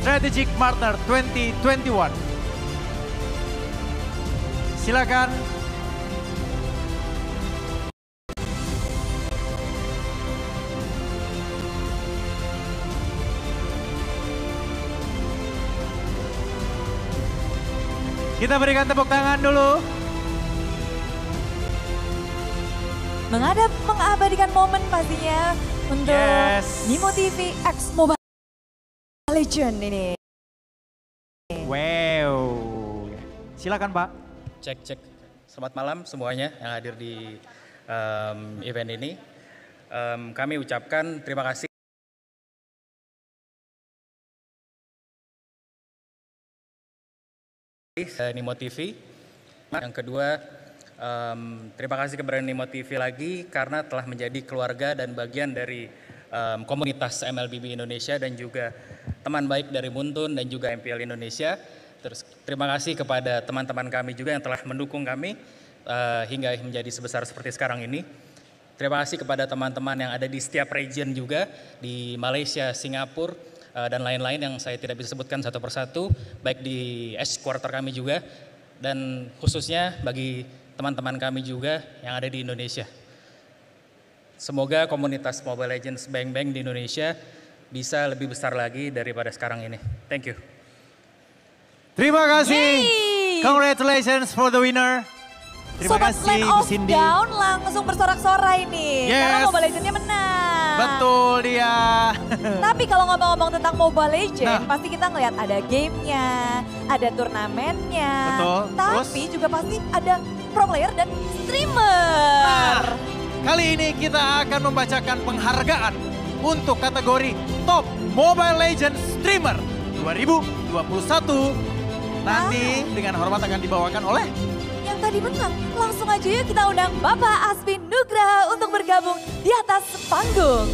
Strategic Partner 2021. Silakan. Kita berikan tepuk tangan dulu. Mengabadikan momen pastinya untuk Nimo TV X Mobile Legend ini. Wow. Silakan Pak. Cek. Selamat malam semuanya yang hadir di event ini. Kami ucapkan terima kasih Nimo TV. Yang kedua, terima kasih kepada Nimo TV lagi karena telah menjadi keluarga dan bagian dari komunitas MLBB Indonesia dan juga teman baik dari Muntun dan juga MPL Indonesia. Terus terima kasih kepada teman-teman kami juga yang telah mendukung kami hingga menjadi sebesar seperti sekarang ini. Terima kasih kepada teman-teman yang ada di setiap region juga, di Malaysia, Singapura, dan lain-lain yang saya tidak bisa sebutkan satu persatu, baik di headquarter kami juga, dan khususnya bagi teman-teman kami juga yang ada di Indonesia. Semoga komunitas Mobile Legends Bang Bang di Indonesia bisa lebih besar lagi daripada sekarang ini. Thank you. Terima kasih. Yeay. Congratulations for the winner. Terima Sobat kasih Land Bu of Cindy. Down langsung bersorak-sorai nih. Yes. Karena Mobile Legends-nya menang. Betul dia. Tapi kalau ngomong-ngomong tentang Mobile Legends, pasti kita ngelihat ada gamenya, ada turnamennya. Betul. Tapi juga pasti ada pro player dan streamer. Nah, kali ini kita akan membacakan penghargaan untuk kategori Top Mobile Legends Streamer 2021. Nanti dengan hormat akan dibawakan oleh Yang tadi menang, langsung aja yuk kita undang Bapak Asvin Nugraha untuk bergabung di atas panggung.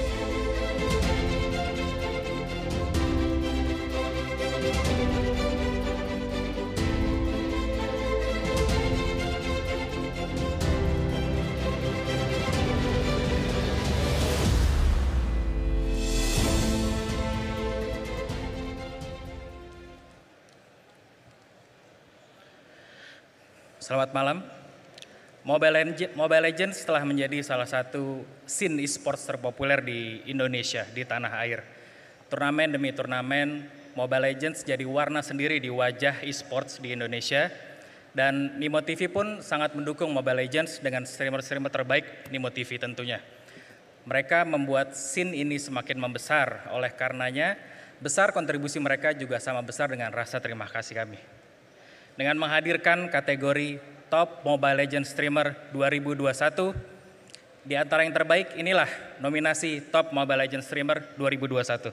Selamat malam. Mobile Legends telah menjadi salah satu scene e-sports terpopuler di Indonesia, di tanah air. Turnamen demi turnamen, Mobile Legends jadi warna sendiri di wajah e-sports di Indonesia. Dan Nimo TV pun sangat mendukung Mobile Legends dengan streamer-streamer terbaik Nimo TV tentunya. Mereka membuat scene ini semakin membesar, oleh karenanya besar kontribusi mereka juga sama besar dengan rasa terima kasih kami. Dengan menghadirkan kategori Top Mobile Legends Streamer 2021, di antara yang terbaik inilah nominasi Top Mobile Legends Streamer 2021.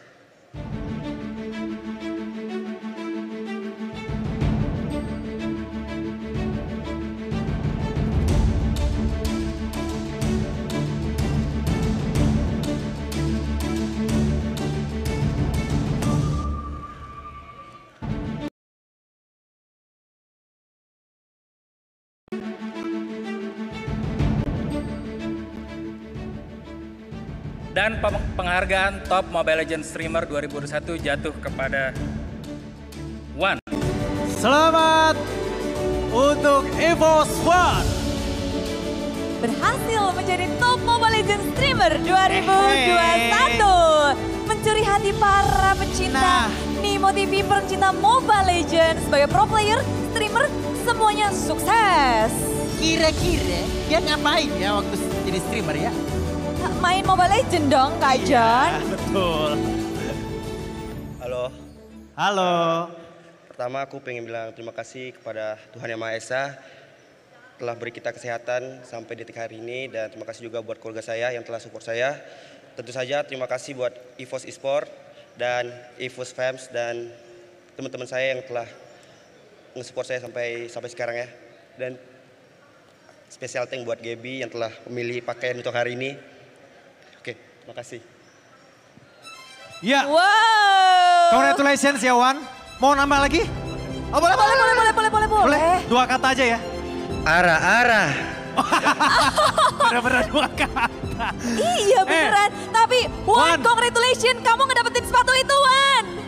Dan penghargaan Top Mobile Legends Streamer 2021 jatuh kepada One. Selamat untuk EVOS One. Berhasil menjadi Top Mobile Legends Streamer 2021. Mencuri hati para pecinta Nimo TV, pecinta Mobile Legends. Sebagai pro player, streamer, semuanya sukses. Kira-kira dia ngapain ya waktu jadi streamer ya? Main Mobile Legends dong, Kak John. Betul. Halo. Halo. Pertama aku pengen bilang terima kasih kepada Tuhan Yang Maha Esa telah beri kita kesehatan sampai detik hari ini, dan terima kasih juga buat keluarga saya yang telah support saya. Tentu saja terima kasih buat EVOS Esport dan EVOS Fans dan teman-teman saya yang telah nge-support saya sampai sekarang ya. Dan special thank buat Gaby yang telah memilih pakaian untuk hari ini. Oke, terima kasih. Ya. Wow. Congratulations ya Wan. Mau nambah lagi? Oh, boleh. Boleh. Dua kata aja ya. Arah. Bener-bener dua kata. Iya beneran. Tapi Wan, congratulations, kamu ngedapetin sepatu itu Wan.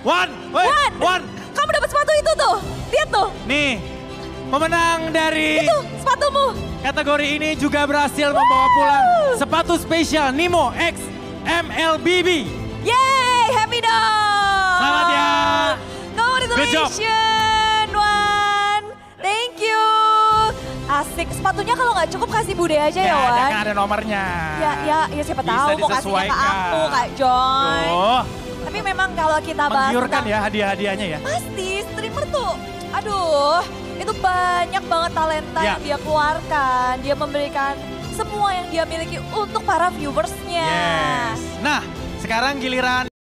Wan. Wan. Kamu dapat sepatu itu tuh. Lihat tuh. Nih, pemenang dari Itu sepatumu. kategori ini juga berhasil membawa pulang sepatu spesial Nimo X MLBB. Yeay, happy dong. Selamat ya. Congratulations, Wan. Thank you. Asik, sepatunya kalau nggak cukup kasih Bude aja ya, Wan. Kan ada nomornya. Ya siapa Bisa tahu mau kasihnya ke disesuaikan. aku, Kak Joy. Oh, Tapi memang kalau kita bahas menggiurkan tentang- ya hadiah-hadiahnya ya. Pasti, streamer tuh, aduh, itu banyak banget talenta Ya. yang dia keluarkan. Dia memberikan semua yang dia miliki untuk para viewersnya. Yes. Nah, sekarang giliran